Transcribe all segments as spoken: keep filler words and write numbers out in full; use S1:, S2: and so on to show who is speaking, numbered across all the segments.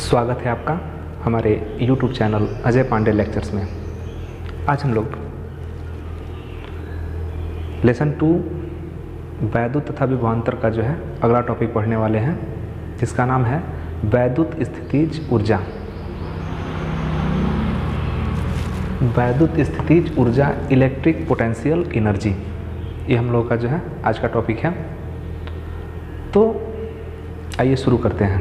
S1: स्वागत है आपका हमारे YouTube channel Ajay Pandey lectures में। आज हम लोग लेसन टू वैद्युत तथा विभवांतर का जो है अगला टॉपिक पढ़ने वाले हैं, जिसका नाम है वैद्युत स्थितिज ऊर्जा। वैद्युत स्थितिज ऊर्जा, इलेक्ट्रिक पोटेंशियल एनर्जी, ये हम लोग का जो है आज का टॉपिक है। तो आइए शुरू करते हैं।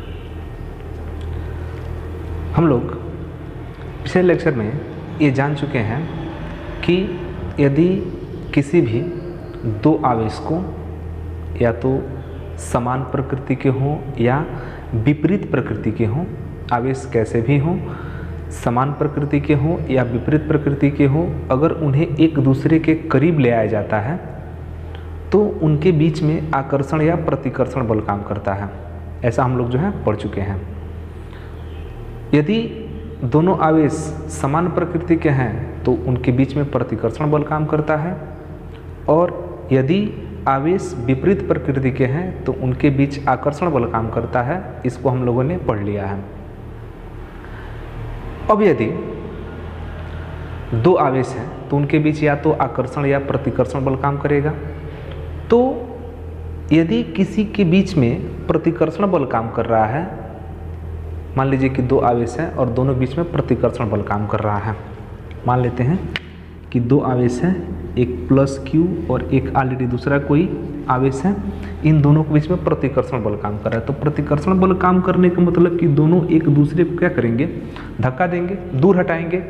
S1: हम लोग पिछले लेक्चर में ये जान चुके हैं कि यदि किसी भी दो आवेश को या तो समान प्रकृति के हों या विपरीत प्रकृति के हों, आवेश कैसे भी हों, समान प्रकृति के हों या विपरीत प्रकृति के हों, अगर उन्हें एक दूसरे के करीब ले आया जाता है तो उनके बीच में आकर्षण या प्रतिकर्षण बल काम करता है। ऐसा हम लोग जो है पढ़ चुके हैं। यदि दोनों आवेश समान प्रकृति के हैं तो उनके बीच में प्रतिकर्षण बल काम करता है, और यदि आवेश विपरीत प्रकृति के हैं तो उनके बीच आकर्षण बल काम करता है। इसको हम लोगों ने पढ़ लिया है। अब यदि दो आवेश हैं तो उनके बीच या तो आकर्षण या प्रतिकर्षण बल काम करेगा। तो यदि किसी के बीच में प्रतिकर्षण बल काम कर रहा है, मान लीजिए कि दो आवेश हैं और दोनों बीच में प्रतिकर्षण बल काम कर रहा है। मान लेते हैं कि दो आवेश हैं, एक प्लस क्यू और एक ऑलरेडी दूसरा कोई आवेश है। इन दोनों के बीच में प्रतिकर्षण बल काम कर रहा है। तो प्रतिकर्षण बल काम करने का मतलब कि दोनों एक दूसरे को क्या करेंगे, धक्का देंगे, दूर हटाएंगे।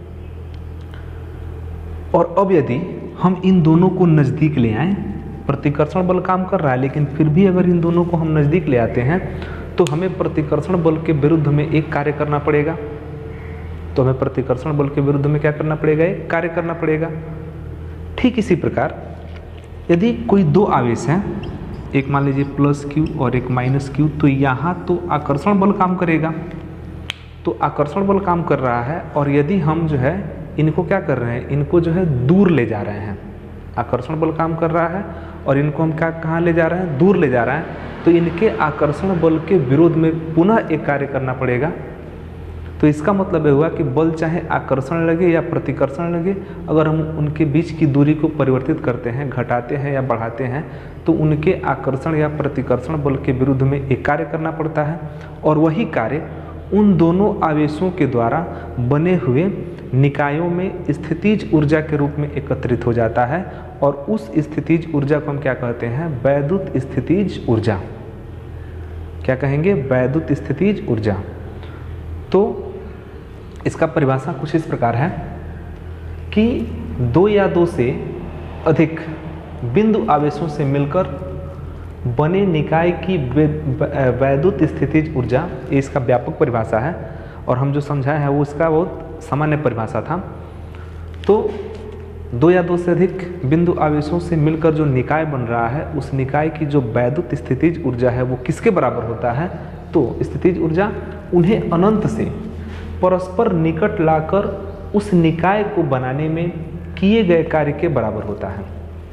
S1: और अब यदि हम इन दोनों को नज़दीक ले आएँ, प्रतिकर्षण बल काम कर रहा है लेकिन फिर भी अगर इन दोनों को हम नज़दीक ले आते हैं तो हमें प्रतिकर्षण बल के विरुद्ध में एक कार्य करना पड़ेगा। तो हमें प्रतिकर्षण बल के विरुद्ध में क्या करना पड़ेगा, एक कार्य करना पड़ेगा। ठीक इसी प्रकार यदि कोई दो आवेश हैं, एक मान लीजिए प्लस क्यू और एक माइनस क्यू, तो यहाँ तो आकर्षण बल काम करेगा। तो आकर्षण बल काम कर रहा है, और यदि हम जो है इनको क्या कर रहे हैं, इनको जो है दूर ले जा रहे हैं। आकर्षण बल काम कर रहा है और इनको हम क्या कहाँ ले जा रहे हैं, दूर ले जा रहे हैं। तो इनके आकर्षण बल के विरोध में पुनः एक कार्य करना पड़ेगा। तो इसका मतलब ये हुआ कि बल चाहे आकर्षण लगे या प्रतिकर्षण लगे, अगर हम उनके बीच की दूरी को परिवर्तित करते हैं, घटाते हैं या बढ़ाते हैं, तो उनके आकर्षण या प्रतिकर्षण बल के विरुद्ध में एक कार्य करना पड़ता है। और वही कार्य उन दोनों आवेशों के द्वारा बने हुए निकायों में स्थितिज ऊर्जा के रूप में एकत्रित हो जाता है, और उस स्थितिज ऊर्जा को हम क्या कहते हैं, वैद्युत स्थितिज ऊर्जा। क्या कहेंगे, वैद्युत स्थितिज ऊर्जा। तो इसका परिभाषा कुछ इस प्रकार है कि दो या दो से अधिक बिंदु आवेशों से मिलकर बने निकाय की वैद्युत स्थितिज ऊर्जा, ये इसका व्यापक परिभाषा है। और हम जो समझाए हैं वो इसका बहुत सामान्य परिभाषा था। तो दो या दो से अधिक बिंदु आवेशों से मिलकर जो निकाय बन रहा है, उस निकाय की जो वैद्युत स्थितिज ऊर्जा है वो किसके बराबर होता है, तो स्थितिज ऊर्जा उन्हें अनंत से परस्पर निकट लाकर उस निकाय को बनाने में किए गए कार्य के बराबर होता है।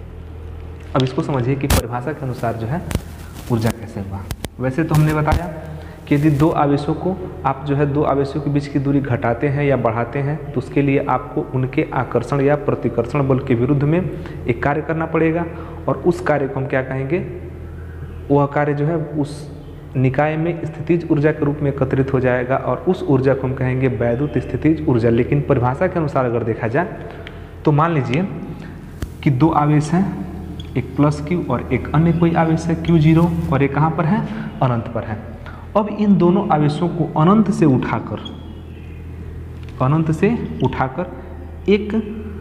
S1: अब इसको समझिए कि परिभाषा के अनुसार जो है ऊर्जा कैसे हुआ। वैसे तो हमने बताया कि यदि दो आवेशों को आप जो है दो आवेशों के बीच की दूरी घटाते हैं या बढ़ाते हैं, तो उसके लिए आपको उनके आकर्षण या प्रतिकर्षण बल के विरुद्ध में एक कार्य करना पड़ेगा। और उस कार्य को हम क्या कहेंगे, वह कार्य जो है उस निकाय में स्थितिज ऊर्जा के रूप में एकत्रित हो जाएगा, और उस ऊर्जा को हम कहेंगे वैद्युत स्थितिज ऊर्जा। लेकिन परिभाषा के अनुसार अगर देखा जाए तो मान लीजिए कि दो आवेश हैं, एक प्लस क्यू और एक अन्य कोई आवेश है क्यू जीरो, और एक कहाँ पर है, अनंत पर है। अब इन दोनों आवेशों को अनंत से उठाकर अनंत से उठाकर एक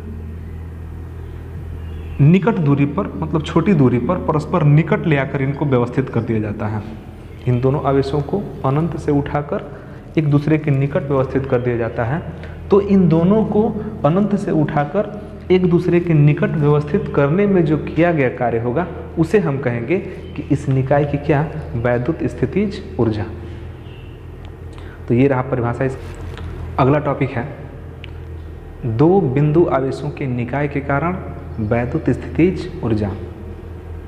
S1: निकट दूरी पर, मतलब छोटी दूरी पर परस्पर निकट ले आकर इनको व्यवस्थित कर दिया जाता है। इन दोनों आवेशों को अनंत से उठाकर एक दूसरे के निकट व्यवस्थित कर दिया जाता है। तो इन दोनों को अनंत से उठाकर एक दूसरे के निकट व्यवस्थित करने में जो किया गया कार्य होगा, उसे हम कहेंगे कि इस निकाय की क्या, वैद्युत स्थितिज ऊर्जा। तो ये रहा परिभाषा। इस अगला टॉपिक है दो बिंदु आवेशों के निकाय के कारण वैद्युत स्थितिज ऊर्जा।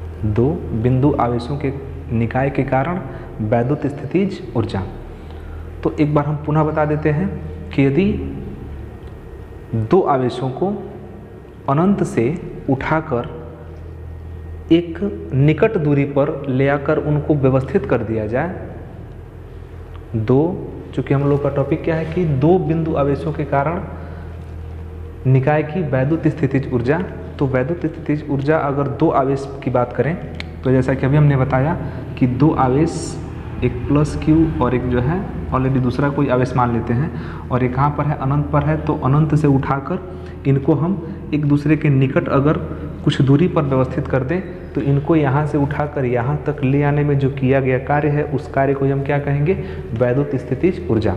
S1: दो बिंदु आवेशों के निकाय के कारण वैद्युत स्थितिज ऊर्जा। तो एक बार हम पुनः बता देते हैं कि यदि दो आवेशों को अनंत से उठाकर एक निकट दूरी पर ले आकर उनको व्यवस्थित कर दिया जाए, दो, चूंकि हम लोग का टॉपिक क्या है कि दो बिंदु आवेशों के कारण निकाय की वैद्युत स्थितिज ऊर्जा, तो वैद्युत स्थितिज ऊर्जा अगर दो आवेश की बात करें तो जैसा कि अभी हमने बताया कि दो आवेश, एक प्लस क्यू और एक जो है ऑलरेडी दूसरा कोई आवेश मान लेते हैं, और एक कहाँ पर है, अनंत पर है, तो अनंत से उठाकर इनको हम एक दूसरे के निकट अगर कुछ दूरी पर व्यवस्थित कर दें तो इनको यहाँ से उठाकर यहाँ तक ले आने में जो किया गया कार्य है उस कार्य को हम क्या कहेंगे, वैद्युत स्थितिज ऊर्जा।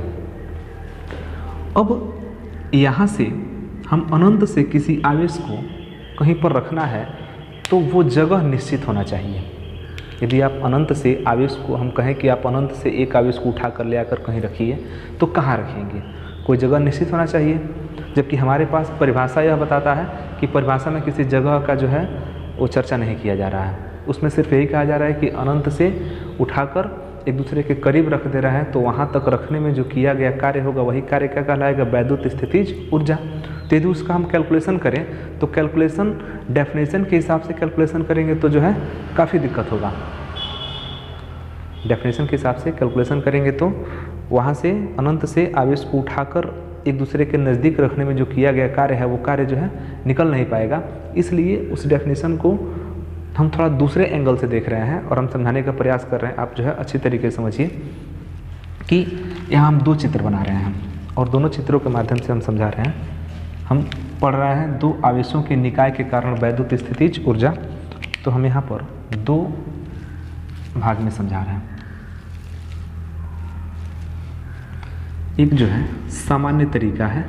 S1: अब यहाँ से हम अनंत से किसी आवेश को कहीं पर रखना है तो वो जगह निश्चित होना चाहिए। यदि आप अनंत से आवेश को, हम कहें कि आप अनंत से एक आवेश को उठा कर ले आकर कहीं रखिए, तो कहाँ रखेंगे, कोई जगह निश्चित होना चाहिए। जबकि हमारे पास परिभाषा यह बताता है कि परिभाषा में किसी जगह का जो है वो चर्चा नहीं किया जा रहा है, उसमें सिर्फ यही कहा जा रहा है कि अनंत से उठाकर एक दूसरे के करीब रख दे रहा है, तो वहाँ तक रखने में जो किया गया कार्य होगा वही कार्य क्या कहलाएगा, वैद्युत स्थितिज ऊर्जा। तो यदि उसका हम कैलकुलेशन करें तो कैलकुलेशन डेफिनेशन के हिसाब से कैलकुलेशन करेंगे तो जो है काफ़ी दिक्कत होगा। डेफिनेशन के हिसाब से कैलकुलेशन करेंगे तो वहाँ से अनंत से आवेश को उठाकर एक दूसरे के नज़दीक रखने में जो किया गया कार्य है वो कार्य जो है निकल नहीं पाएगा। इसलिए उस डेफिनेशन को हम थोड़ा दूसरे एंगल से देख रहे हैं और हम समझाने का प्रयास कर रहे हैं। आप जो है अच्छी तरीके से समझिए कि यहाँ हम दो चित्र बना रहे हैं और दोनों चित्रों के माध्यम से हम समझा रहे हैं। हम पढ़ रहे हैं दो आवेशों के निकाय के कारण वैद्युत स्थितिज ऊर्जा, तो हम यहाँ पर दो भाग में समझा रहे हैं। एक जो है सामान्य तरीका है,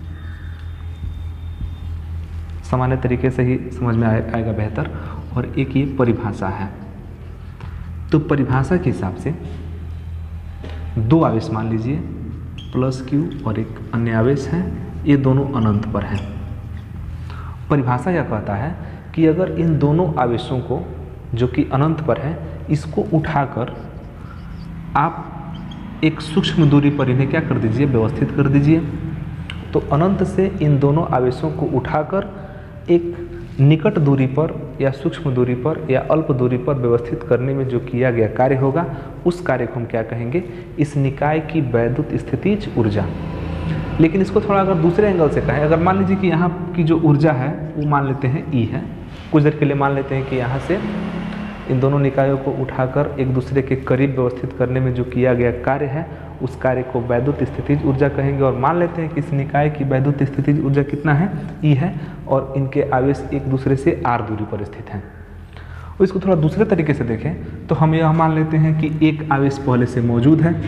S1: सामान्य तरीके से ही समझ में आएगा बेहतर, और एक ये परिभाषा है। तो परिभाषा के हिसाब से दो आवेश मान लीजिए, प्लस क्यू और एक अन्य आवेश है, ये दोनों अनंत पर हैं। परिभाषा यह कहता है कि अगर इन दोनों आवेशों को जो कि अनंत पर है इसको उठाकर आप एक सूक्ष्म दूरी पर इन्हें क्या कर दीजिए, व्यवस्थित कर दीजिए, तो अनंत से इन दोनों आवेशों को उठाकर एक निकट दूरी पर या सूक्ष्म दूरी पर या अल्प दूरी पर व्यवस्थित करने में जो किया गया कार्य होगा उस कार्य को हम क्या कहेंगे, इस निकाय की वैद्युत स्थितिज ऊर्जा। लेकिन इसको थोड़ा अगर दूसरे एंगल से कहें, अगर मान लीजिए कि यहाँ की जो ऊर्जा है वो मान लेते हैं ई है, कुछ देर के लिए मान लेते हैं कि यहाँ से इन दोनों निकायों को उठाकर एक दूसरे के करीब व्यवस्थित करने में जो किया गया कार्य है उस कार्य को वैद्युत स्थितिज ऊर्जा कहेंगे। और मान लेते हैं कि इस निकाय की वैद्युत स्थितिज ऊर्जा कितना है, ई है, और इनके आवेश एक दूसरे से आर दूरी पर स्थित हैं। और इसको थोड़ा दूसरे तरीके से देखें तो हम यह मान लेते हैं कि एक आवेश पहले से मौजूद है,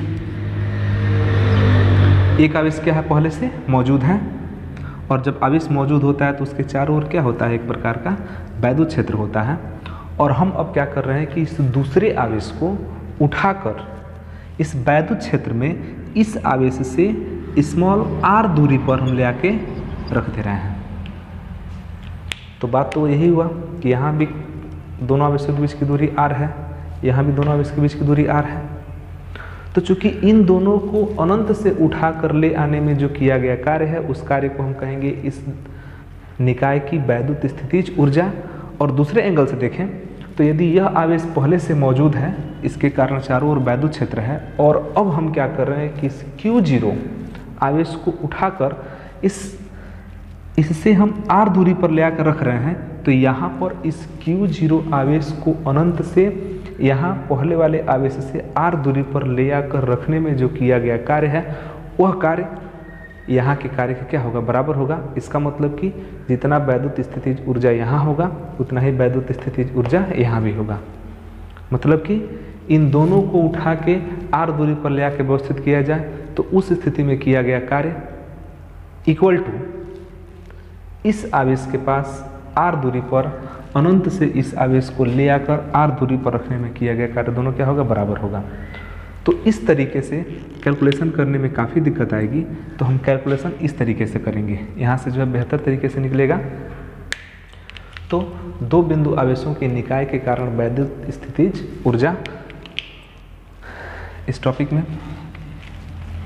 S1: एक आवेश क्या है, पहले से मौजूद है, और जब आवेश मौजूद होता है तो उसके चारों ओर क्या होता है, एक प्रकार का वैद्युत क्षेत्र होता है। और हम अब क्या कर रहे हैं कि इस दूसरे आवेश को उठाकर इस वैद्युत क्षेत्र में इस आवेश से स्मॉल आर दूरी पर हम ले आके रख दे रहे हैं। तो बात तो यही हुआ कि यहाँ भी दोनों आवेशों के बीच की दूरी आर है, यहाँ भी दोनों आवेश के बीच की दूरी आर है। तो चूंकि इन दोनों को अनंत से उठा कर ले आने में जो किया गया कार्य है उस कार्य को हम कहेंगे इस निकाय की वैद्युत स्थितिज ऊर्जा। और दूसरे एंगल से देखें तो यदि यह आवेश पहले से मौजूद है, इसके कारण चारों ओर वैद्युत क्षेत्र है, और अब हम क्या कर रहे हैं कि इस क्यू जीरो आवेश को उठाकर इस इससे हम आर दूरी पर ले आकर रख रहे हैं। तो यहाँ पर इस क्यू जीरो आवेश को अनंत से यहाँ पहले वाले आवेश से आर दूरी पर ले आकर रखने में जो किया गया कार्य है वह कार्य यहाँ के कार्य का क्या होगा, बराबर होगा। इसका मतलब कि जितना वैद्युत स्थितिज ऊर्जा यहाँ होगा उतना ही वैद्युत स्थितिज ऊर्जा यहाँ भी होगा। मतलब कि इन दोनों को उठा के आर दूरी पर ले आकर व्यवस्थित किया जाए तो उस स्थिति में किया गया कार्य इक्वल टू इस आवेश के पास आर दूरी पर अनंत से इस आवेश को ले आकर आर दूरी पर रखने में किया गया कार्य, दोनों क्या होगा, बराबर होगा। तो इस तरीके से कैलकुलेशन करने में काफ़ी दिक्कत आएगी, तो हम कैलकुलेशन इस तरीके से करेंगे, यहाँ से जो है बेहतर तरीके से निकलेगा। तो दो बिंदु आवेशों के निकाय के कारण वैद्युत स्थितिज ऊर्जा, इस टॉपिक में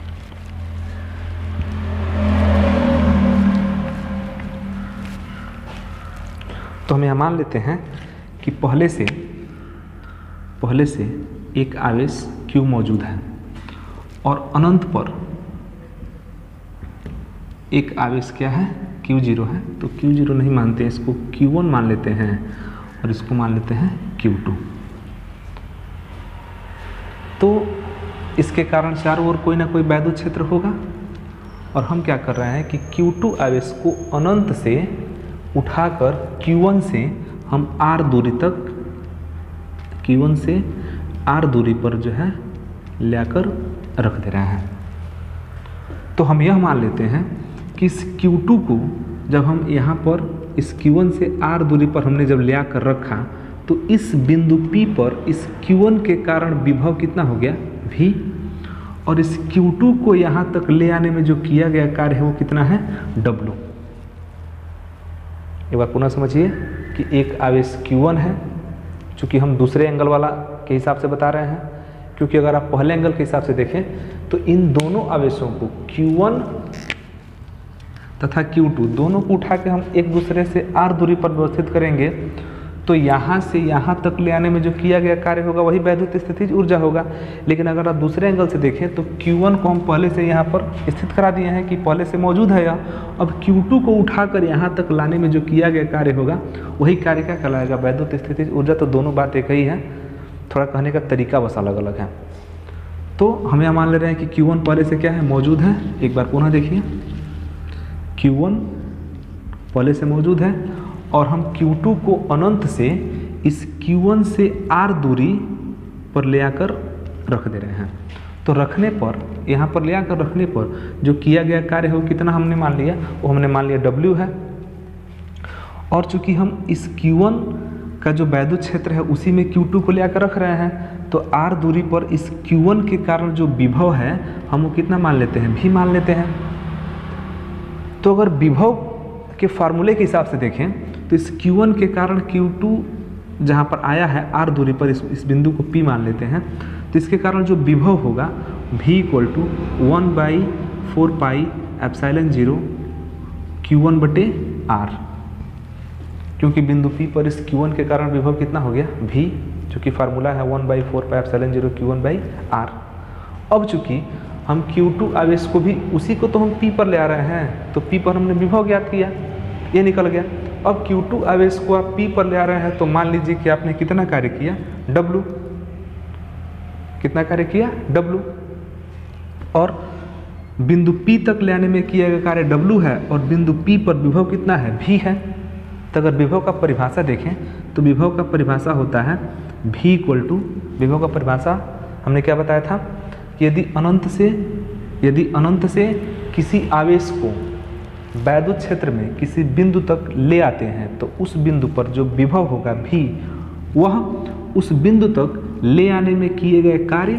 S1: तो हम यहाँ मान लेते हैं कि पहले से पहले से एक आवेश Q मौजूद है और अनंत पर एक आवेश क्या है, Q जीरो है। तो Q जीरो नहीं मानते, इसको Q वन मान लेते हैं और इसको मान लेते हैं Q टू। तो इसके कारण चारों ओर कोई ना कोई वैद्युत क्षेत्र होगा और हम क्या कर रहे हैं कि Q टू आवेश को अनंत से उठाकर Q वन से हम R दूरी तक Q वन से R दूरी पर जो है लाकर रख दे रहे हैं। तो हम यह मान लेते हैं कि इस Q टू को जब हम यहाँ पर इस Q वन से R दूरी पर हमने जब ले आकर रखा तो इस बिंदु P पर इस Q वन के कारण विभव कितना हो गया, V, और इस Q टू को यहाँ तक ले आने में जो किया गया कार्य है वो कितना है, W। एक बार पुनः समझिए कि एक आवेश Q वन है, चूँकि हम दूसरे एंगल वाला के हिसाब से बता रहे हैं, क्योंकि अगर आप पहले एंगल के हिसाब से देखें तो इन दोनों आवेशों को Q वन तथा Q टू दोनों को उठा के हम एक दूसरे से R दूरी पर व्यवस्थित करेंगे तो यहाँ से यहाँ तक ले आने में जो किया गया कार्य होगा वही वैद्युत स्थितिज ऊर्जा होगा। लेकिन अगर आप दूसरे एंगल से देखें तो Q वन को हम पहले से यहाँ पर स्थित करा दिए हैं कि पहले से मौजूद है यह, अब Q टू को उठाकर यहाँ तक लाने में जो किया गया कार्य होगा वही कार्य क्या कहलाएगा, वैद्युत स्थितिज ऊर्जा। तो दोनों बात एक ही है, थोड़ा कहने का तरीका बस अलग अलग है। तो हम यहाँ मान ले रहे हैं कि Q वन पहले से क्या है, मौजूद है। एक बार पुनः देखिए, Q वन पहले से मौजूद है और हम Q टू को अनंत से इस Q वन से R दूरी पर ले आकर रख दे रहे हैं। तो रखने पर, यहाँ पर ले आकर रखने पर जो किया गया कार्य है वो कितना हमने मान लिया, वो हमने मान लिया W है। और चूंकि हम इस Q वन का जो वैद्युत क्षेत्र है उसी में Q टू को ले आकर रख रहे हैं तो R दूरी पर इस Q वन के कारण जो विभव है हम वो कितना मान लेते हैं, V मान लेते हैं। तो अगर विभव के फार्मूले के हिसाब से देखें तो इस Q वन के कारण Q टू जहाँ पर आया है R दूरी पर, इस इस बिंदु को P मान लेते हैं, तो इसके कारण जो विभव होगा V equal to one by four pi epsilon zero Q one बटे R, क्योंकि बिंदु P पर इस Q वन के कारण विभव कितना हो गया, V, जो कि फार्मूला है one by four pi epsilon zero Q one by R। अब चूंकि हम Q टू आवेश को भी उसी को तो हम P पर ले आ रहे हैं, तो P पर हमने विभव ज्ञात किया, ये निकल गया। अब Q टू आवेश को आप P पर ले आ रहे हैं तो मान लीजिए कि आपने कितना कार्य किया, W, कितना कार्य किया, W, और बिंदु P तक ले आने में किया गया कार्य W है और बिंदु P पर विभव कितना है, V है। तो अगर विभव का परिभाषा देखें तो विभव का परिभाषा होता है V इक्वल टू, विभव का परिभाषा हमने क्या बताया था कि यदि अनंत से यदि अनंत से किसी आवेश को वैद्युत क्षेत्र में किसी बिंदु तक ले आते हैं तो उस बिंदु पर जो विभव होगा V, वह उस बिंदु तक ले आने में किए गए कार्य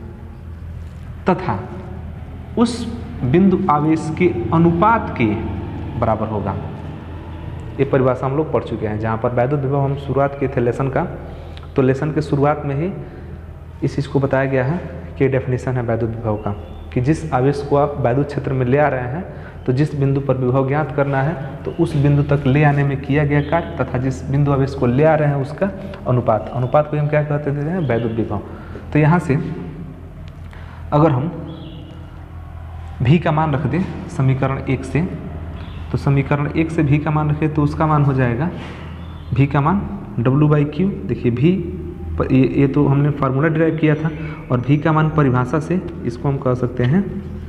S1: तथा उस बिंदु आवेश के अनुपात के बराबर होगा। ये परिभाषा हम लोग पढ़ चुके हैं, जहाँ पर वैद्युत विभव हम शुरुआत किए थे लेसन का, तो लेसन के शुरुआत में ही इस चीज़ को बताया गया है कि डेफिनेशन है वैद्युत विभव का कि जिस आवेश को आप वैद्युत क्षेत्र में ले आ रहे हैं तो जिस बिंदु पर विभव ज्ञात करना है तो उस बिंदु तक ले आने में किया गया कार्य तथा जिस बिंदु आवेश को ले आ रहे हैं उसका अनुपात, अनुपात को हम क्या कहते हैं, वैद्युत विभव। तो यहाँ से अगर हम V का मान रख दें समीकरण एक से, तो समीकरण एक से V का मान रखें तो उसका मान हो जाएगा, V का मान W बाई क्यू। देखिए V ये, ये तो हमने फार्मूला डिराइव किया था और V का मान परिभाषा से इसको हम कह सकते हैं,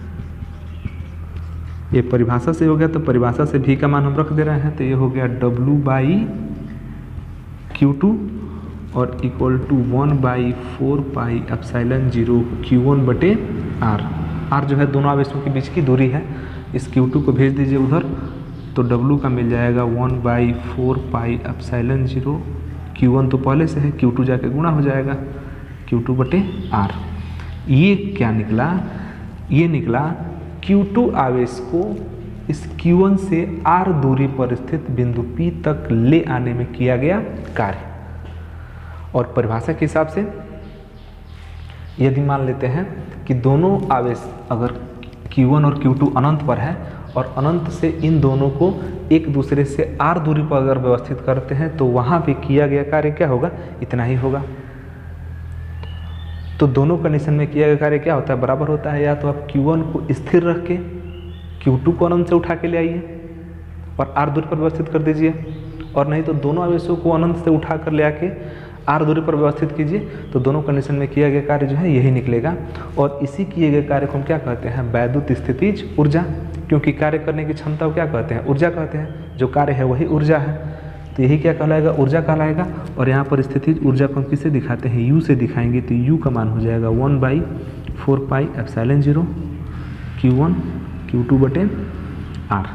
S1: ये परिभाषा से हो गया तो परिभाषा से V का मान हम रख दे रहे हैं, तो ये हो गया W बाई क्यू टू और equal to one by four pi epsilon zero Q one बटे R। R जो है दोनों आवेशों के बीच की दूरी है, इस Q टू को भेज दीजिए उधर तो W का मिल जाएगा one by four pi epsilon zero Q one तो पहले से है, Q टू जाके गुणा हो जाएगा Q टू बटे R। ये क्या निकला, ये निकला Q टू आवेश को इस Q वन से R दूरी पर स्थित बिंदु P तक ले आने में किया गया कार्य। और परिभाषा के हिसाब से यदि मान लेते हैं कि दोनों आवेश अगर Q वन और Q टू अनंत पर है और अनंत से इन दोनों को एक दूसरे से आर दूरी पर अगर व्यवस्थित करते हैं तो वहाँ पे किया गया कार्य क्या होगा, इतना ही होगा। तो दोनों कंडीशन में किया गया कार्य क्या होता है, बराबर होता है। या तो आप क्यू वन को स्थिर रख के क्यू टू को अनंत से उठा के ले आइए और आर दूरी पर व्यवस्थित कर दीजिए, और नहीं तो दोनों आवेशों को अनंत से उठा कर ले आके आर दूरी पर व्यवस्थित कीजिए, तो दोनों कंडीशन में किया गया कार्य जो है यही निकलेगा। और इसी किए गए कार्य को हम क्या कहते हैं, वैद्युत स्थितिज ऊर्जा, क्योंकि कार्य करने की क्षमता को क्या कहते हैं, ऊर्जा कहते हैं। जो कार्य है वही ऊर्जा है, तो यही क्या कहलाएगा, ऊर्जा कहलाएगा। और यहाँ पर स्थितिज ऊर्जा को हम किससे दिखाते हैं, यू से दिखाएंगे, तो यू का मान हो जाएगा one by four pi epsilon zero Q one Q two बटे आर।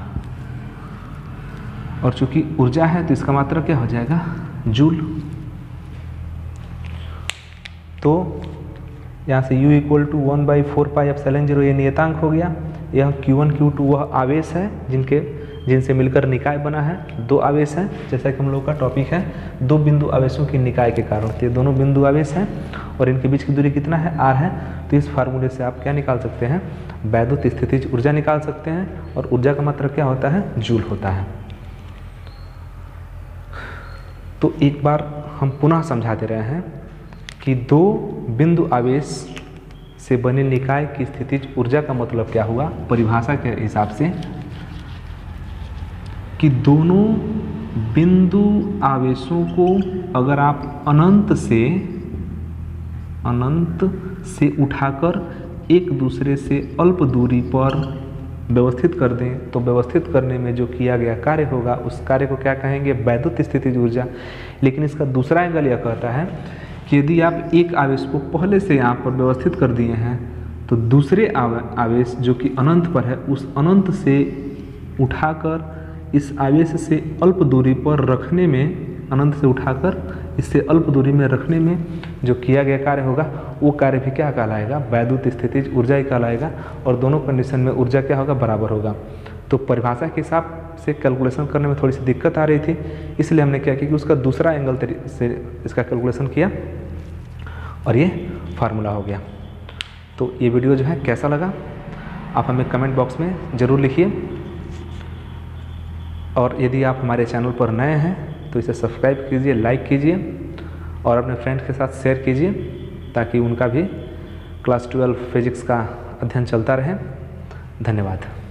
S1: और चूंकि ऊर्जा है तो इसका मात्रा क्या हो जाएगा, जूल। तो यहाँ से U equal to one by four pi epsilon zero ये नियतांक हो गया। यह क्यू वन क्यू टू वह आवेश है जिनके जिनसे मिलकर निकाय बना है। दो आवेश हैं, जैसा कि हम लोग का टॉपिक है दो बिंदु आवेशों की निकाय के कारण। तो ये दोनों बिंदु आवेश हैं और इनके बीच की दूरी कितना है, आर है। तो इस फार्मूले से आप क्या निकाल सकते हैं, वैद्युत स्थितिज ऊर्जा निकाल सकते हैं। और ऊर्जा का मात्रक क्या होता है, जूल होता है। तो एक बार हम पुनः समझा दे रहे हैं कि दो बिंदु आवेश से बने निकाय की स्थितिज ऊर्जा का मतलब क्या हुआ, परिभाषा के हिसाब से कि दोनों बिंदु आवेशों को अगर आप अनंत से अनंत से उठाकर एक दूसरे से अल्प दूरी पर व्यवस्थित कर दें, तो व्यवस्थित करने में जो किया गया कार्य होगा उस कार्य को क्या कहेंगे, वैद्युत स्थितिज ऊर्जा। लेकिन इसका दूसरा एंगल यह कहता है कि यदि आप एक आवेश को पहले से यहाँ पर व्यवस्थित कर दिए हैं तो दूसरे आवेश जो कि अनंत पर है उस अनंत से उठाकर इस आवेश से अल्प दूरी पर रखने में, अनंत से उठाकर इससे अल्प दूरी में रखने में जो किया गया कार्य होगा वो कार्य भी क्या कहलाएगा, वैद्युत स्थितिज ऊर्जा ही कहलाएगा। और दोनों कंडीशन में ऊर्जा क्या होगा, बराबर होगा। तो परिभाषा के हिसाब से कैलकुलेशन करने में थोड़ी सी दिक्कत आ रही थी, इसलिए हमने क्या किया कि उसका दूसरा एंगल से इसका कैलकुलेशन किया और ये फार्मूला हो गया। तो ये वीडियो जो है कैसा लगा आप हमें कमेंट बॉक्स में ज़रूर लिखिए। और यदि आप हमारे चैनल पर नए हैं तो इसे सब्सक्राइब कीजिए, लाइक कीजिए और अपने फ्रेंड्स के साथ शेयर कीजिए ताकि उनका भी क्लास ट्वेल्व फिजिक्स का अध्ययन चलता रहे। धन्यवाद।